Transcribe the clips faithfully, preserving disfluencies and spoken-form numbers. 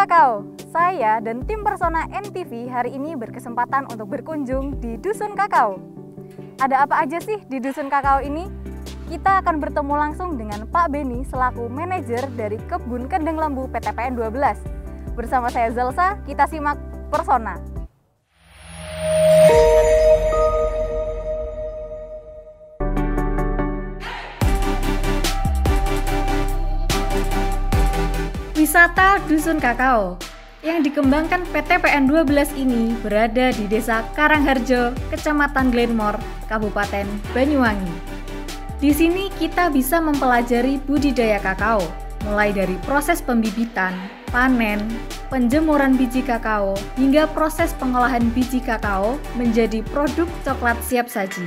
Kakao. Saya dan tim Persona M T V hari ini berkesempatan untuk berkunjung di Dusun Kakao. Ada apa aja sih di Dusun Kakao ini? Kita akan bertemu langsung dengan Pak Beni selaku manajer dari Kebun Kendeng Lembu P T P N dua belas. Bersama saya Zalsa, kita simak Persona. Wisata Dusun Kakao yang dikembangkan P T P N dua belas ini berada di Desa Karangharjo, Kecamatan Glenmore, Kabupaten Banyuwangi. Di sini kita bisa mempelajari budidaya kakao, mulai dari proses pembibitan, panen, penjemuran biji kakao, hingga proses pengolahan biji kakao menjadi produk coklat siap saji.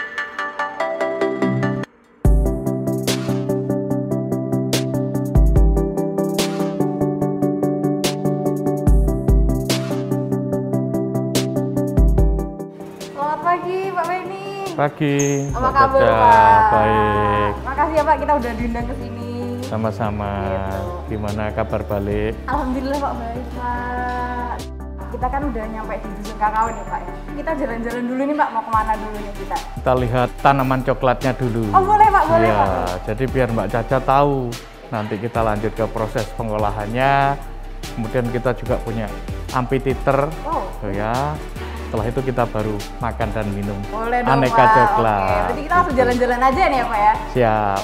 Pagi. Apa kabar, Pak? Baik. Makasih ya Pak, kita udah diundang ke sini. Sama-sama. Gitu. Gimana kabar balik? Alhamdulillah Pak, baik Pak. Kita kan udah nyampe di Dusun Kakao nih Pak ya. Kita jalan-jalan dulu nih Pak, mau kemana dulu nih kita? Kita lihat tanaman coklatnya dulu. Oh boleh Pak, boleh ya, Pak. Jadi biar Mbak Caca tahu. Nanti kita lanjut ke proses pengolahannya. Kemudian kita juga punya amphitheater. Oh. Ya. Setelah itu kita baru makan dan minum. Boleh dong, aneka Pak. coklat. Oke, berarti kita langsung jalan-jalan aja nih ya Pak ya? Siap.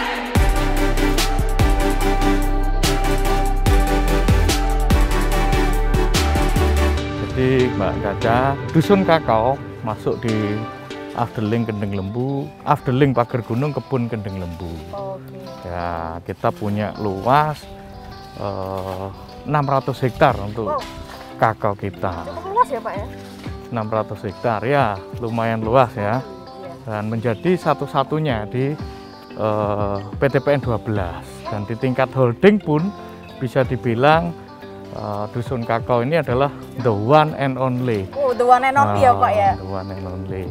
Jadi Mbak Caca, Dusun Kakao masuk di Afdeling Kendeng Lembu, Afdeling Pager Gunung Kebun Kendeng Lembu. Oke. Ya, kita punya luas eh, enam ratus hektar untuk wow. kakao kita. Cukup luas ya Pak ya? enam ratus hektar ya, lumayan luas ya. Dan menjadi satu-satunya di uh, P T P N dua belas. Dan di tingkat holding pun bisa dibilang uh, Dusun Kakao ini adalah the one and only. Oh, the one and only uh, ya Pak ya? The one and only.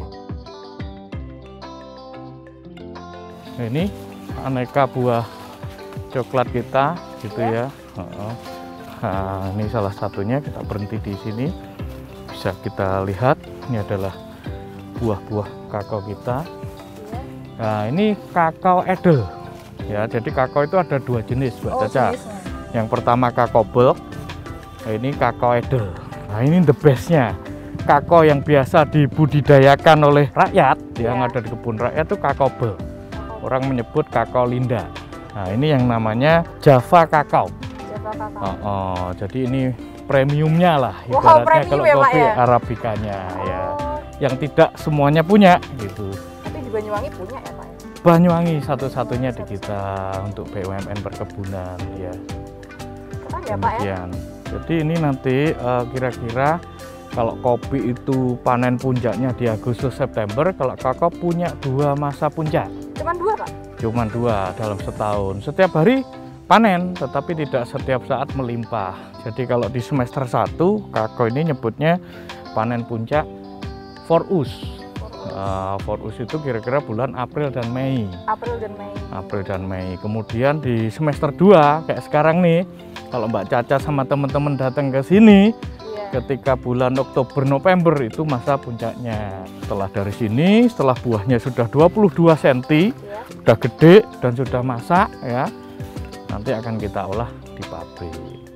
Ini aneka buah coklat kita gitu ya. ya. Uh, nah, ini salah satunya, kita berhenti di sini. Bisa kita lihat, ini adalah buah-buah kakao kita. Nah, ini kakao edel. Ya, jadi kakao itu ada dua jenis, Mbak oh, Caca. Jenisnya. Yang pertama kakao bulk, nah, ini kakao edel. Nah, ini the bestnya. Kakao yang biasa dibudidayakan oleh rakyat, yeah. yang ada di kebun rakyat itu kakao bulk. Orang menyebut kakao linda. Nah, ini yang namanya Java kakao. Java kakao. Oh, oh, jadi ini premiumnya lah, wow, ibaratnya kalau ya, kopi ya? Arabikanya oh. ya, yang tidak semuanya punya gitu. Tapi di Banyuwangi punya ya Pak? Banyuwangi satu-satunya di kita untuk B U M N perkebunan ya. Keren ya Pak ya? Jadi ini nanti kira-kira uh, kalau kopi itu panen puncaknya di Agustus September, kalau kakao punya dua masa puncak. Cuman dua Pak? Cuman dua dalam setahun. Setiap hari panen, tetapi tidak setiap saat melimpah. Jadi kalau di semester satu, kakao ini nyebutnya panen puncak Forus. Uh, Forus itu kira-kira bulan April dan Mei. April dan Mei. April dan Mei. Kemudian di semester dua, kayak sekarang nih, kalau Mbak Caca sama teman-teman datang ke sini, yeah. ketika bulan Oktober November itu masa puncaknya. Setelah dari sini, setelah buahnya sudah dua puluh dua sentimeter, yeah. sudah gede dan sudah masak ya. Nanti akan kita olah di pabrik.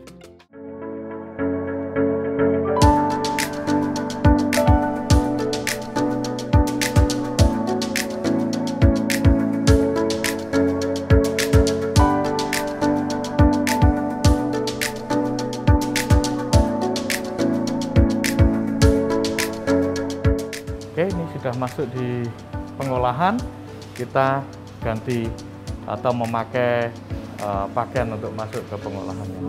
Oke, ini sudah masuk di pengolahan. Kita ganti atau memakai Uh, pakaian untuk masuk ke pengolahannya.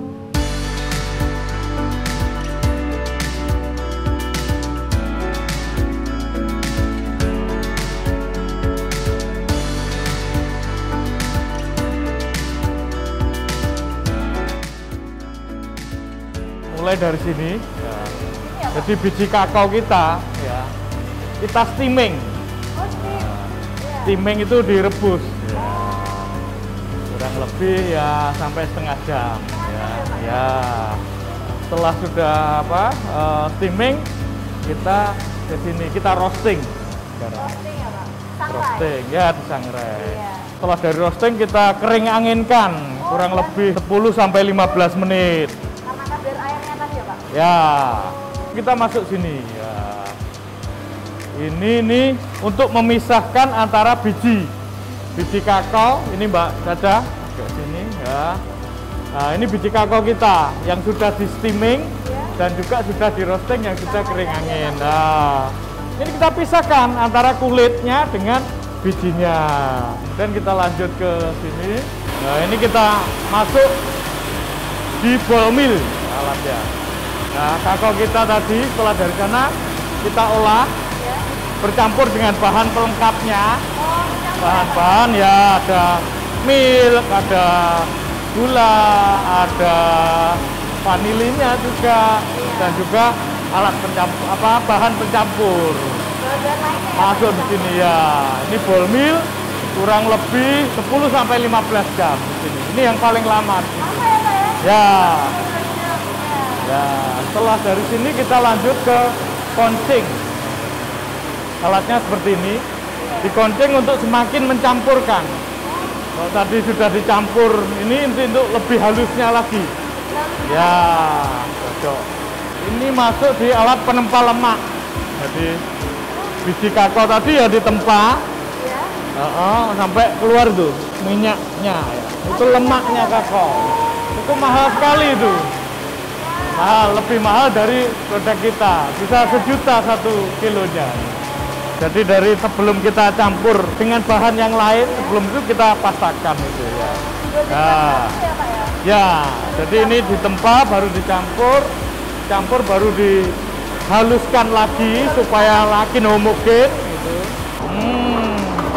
Mulai dari sini, ya. Ya, jadi biji kakao kita, ya, kita steaming. Oh, steam. Nah, yeah. Steaming itu direbus. Ya. Kurang lebih ya sampai setengah jam ya, ya. setelah sudah apa uh, steaming, kita ke sini kita roasting. Roasting ya Pak? Sangrai? Roasting, ya disangrai. Iya. Setelah dari roasting kita kering anginkan Oh, kurang ya? lebih sepuluh sampai lima belas menit. Karena kadar airnya tadi ya Pak? Ya, kita masuk sini. Ya. Ini nih untuk memisahkan antara biji biji kakao. Ini Mbak Caca ke sini ya. Nah, ini biji kakao kita yang sudah di steaming Ya. dan juga sudah di roasting yang sudah kering angin. Nah, ini kita pisahkan antara kulitnya dengan bijinya. Dan kita lanjut ke sini. Nah, ini kita masuk di ball mill alatnya. Nah, kakao kita tadi setelah dari sana kita olah Ya. bercampur dengan bahan pelengkapnya. Oh, mencampur. Bahan-bahan ya ada milk, ada gula, ada vanilinya juga, dan juga alat pencampur apa bahan pencampur Bahan lainnya ya, masuk Pak? di sini ya. Ini ball mill kurang lebih sepuluh sampai lima belas jam di sini. Ini yang paling lama di sini. Apa ya Pak ya? Ya. Ya. Ya, setelah dari sini kita lanjut ke koncing. Alatnya seperti ini. Dikoncing untuk semakin mencampurkan. Kalau tadi sudah dicampur, ini untuk lebih halusnya lagi. Ya, cocok. Ini masuk di alat penempa lemak. Jadi biji kakao tadi ya ditempa, Ya. uh-uh, sampai keluar tuh minyaknya. Ya. Itu lemaknya kakao. Itu mahal sekali itu. Mahal, lebih mahal dari produk kita. Bisa sejuta satu kilonya. Jadi dari sebelum kita campur dengan bahan yang lain, sebelum itu kita pastakan itu ya. Nah, Ya Pak ya? ya, jadi ini ditempa baru dicampur, campur baru dihaluskan lagi supaya makin homogen gitu. Hmm.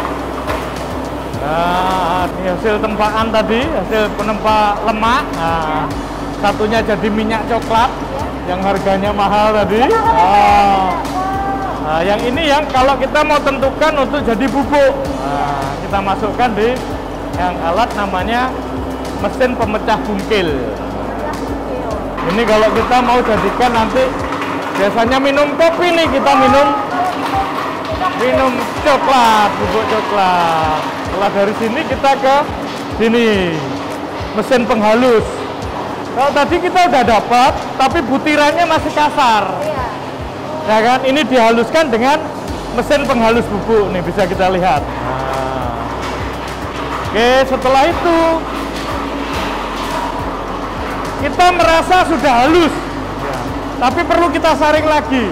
Nah, ini hasil tempaan tadi, hasil penempa lemak. Nah, satunya jadi minyak coklat yang harganya mahal tadi. Oh. Nah, yang ini yang kalau kita mau tentukan untuk jadi bubuk, nah, kita masukkan di yang alat namanya mesin pemecah bungkil. Ini kalau kita mau jadikan nanti biasanya minum kopi nih, kita minum minum coklat, bubuk coklat. Setelah dari sini kita ke sini mesin penghalus. Kalau tadi kita udah dapat, tapi butirannya masih kasar. Iya. Ya kan, ini dihaluskan dengan mesin penghalus bubuk nih, bisa kita lihat. Nah. Oke, setelah itu kita merasa sudah halus, ya. Tapi perlu kita saring lagi.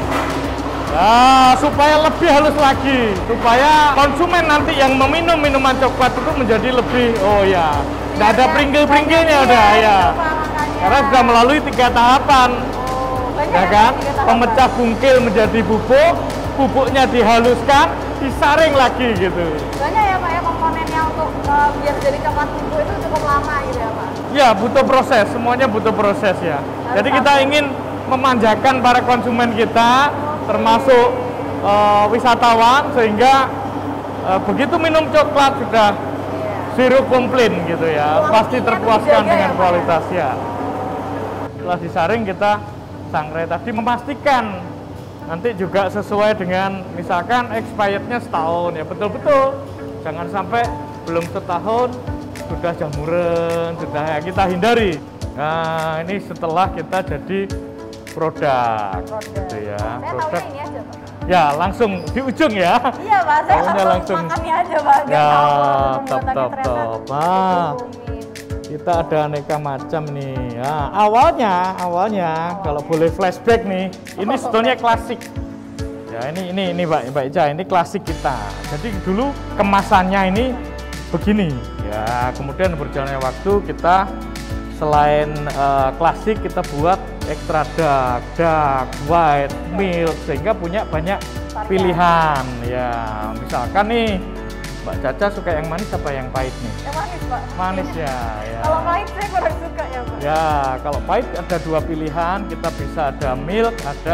Nah, supaya lebih halus lagi, supaya konsumen nanti yang meminum minuman coklat itu menjadi lebih, oh ya, tidak ada peringgil-peringgilnya udah ya. Karena sudah melalui tiga tahapan. Ya kan, pemecah bungkil menjadi bubuk, bubuknya dihaluskan, disaring lagi gitu. Banyak ya Pak ya komponennya untuk uh, biar jadi coklat bubuk itu cukup lama gitu ya Pak? Ya, butuh proses, semuanya butuh proses ya. Harus Jadi kita sampai. ingin memanjakan para konsumen kita, termasuk uh, wisatawan, sehingga uh, begitu minum coklat sudah Iya. sirup komplit gitu ya, Kualitasnya pasti terpuaskan dijaga dengan ya, Pak, ya? kualitasnya. Setelah disaring kita sangrai tadi, memastikan nanti juga sesuai dengan misalkan expirednya setahun ya, betul-betul jangan sampai belum setahun sudah jamuran, sudah ya, kita hindari. Nah, ini setelah kita jadi produk, gitu ya. Saya Produk tahunya ini aja Pak. ya langsung di ujung ya. Iya Pak, saya Tahunya langsung langsung. makannya aja Pak. Nggak Ya, tahu kalau top, pembuatannya top, ternyata top. Ah. ditumis. Kita ada aneka macam nih. Ya, awalnya, awalnya kalau boleh flashback nih, ini sebetulnya klasik. Ya, ini ini ini Mbak Mbak Ica, ini klasik kita. Jadi dulu kemasannya ini begini. Ya, kemudian berjalannya waktu kita selain uh, klasik kita buat extra dark, dark, white, milk sehingga punya banyak pilihan. Ya, misalkan nih Mbak Caca suka yang manis apa yang pahit nih? Yang manis Pak. Manis ya, ya. Kalau pahit saya kurang suka ya Pak. Ya, kalau pahit ada dua pilihan, kita bisa ada milk, ada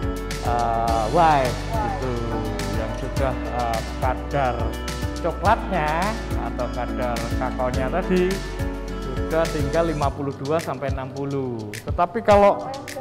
uh, white, gitu. Yang sudah uh, kadar coklatnya atau kadar kakaonya tadi sudah tinggal lima puluh dua sampai enam puluh. Tetapi kalau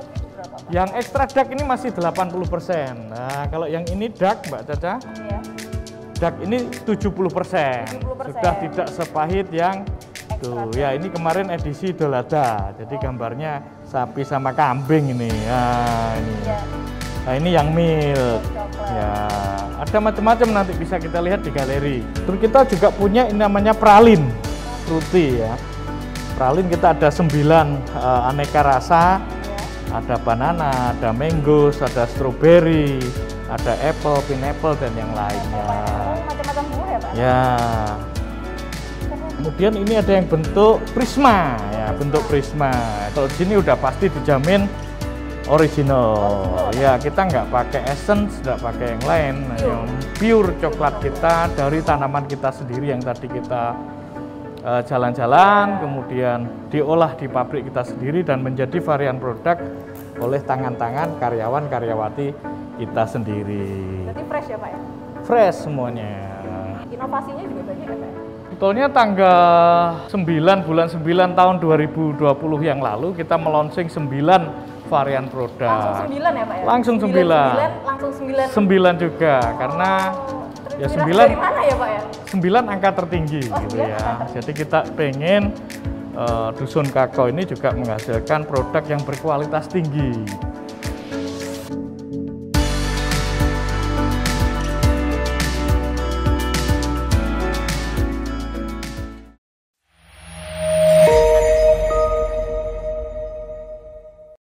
Yang extra dark ini masih delapan puluh persen. Nah, kalau yang ini dark, Mbak Caca, Iya. dark ini tujuh puluh persen. tujuh puluh persen. Sudah tidak sepahit yang Extra tuh. dark. Ya, ini kemarin edisi Dolada. Jadi gambarnya sapi sama kambing ini. Nah, ini. Iya. Nah, ini yang milk. Coklat. Ya, ada macam-macam nanti bisa kita lihat di galeri. Terus kita juga punya ini namanya pralin, fruity ya. Pralin kita ada sembilan uh, aneka rasa. Ada banana, ada mango, ada strawberry, ada apple, pineapple dan yang lainnya. Oh, macam-macam buah ya Pak? Ya. Kemudian ini ada yang bentuk prisma, ya bentuk prisma. Kalau di sini udah pasti dijamin original. Ya, kita nggak pakai essence, nggak pakai yang lain. Nah, yang pure coklat kita dari tanaman kita sendiri yang tadi kita jalan-jalan, uh, kemudian diolah di pabrik kita sendiri dan menjadi varian produk oleh tangan-tangan karyawan-karyawati kita sendiri. Berarti fresh ya Pak ya? Fresh semuanya. Inovasinya juga banyak ya Pak ya? Sebetulnya tanggal sembilan bulan sembilan tahun dua ribu dua puluh yang lalu kita melonsing sembilan varian produk. Langsung sembilan ya Pak ya? Langsung sembilan. Langsung sembilan. sembilan juga karena Oh, ya sembilan dari mana ya Pak ya? sembilan angka tertinggi Oh, gitu sembilan ya. angka tertinggi. Jadi kita pengen uh, Dusun Kakao ini juga menghasilkan produk yang berkualitas tinggi.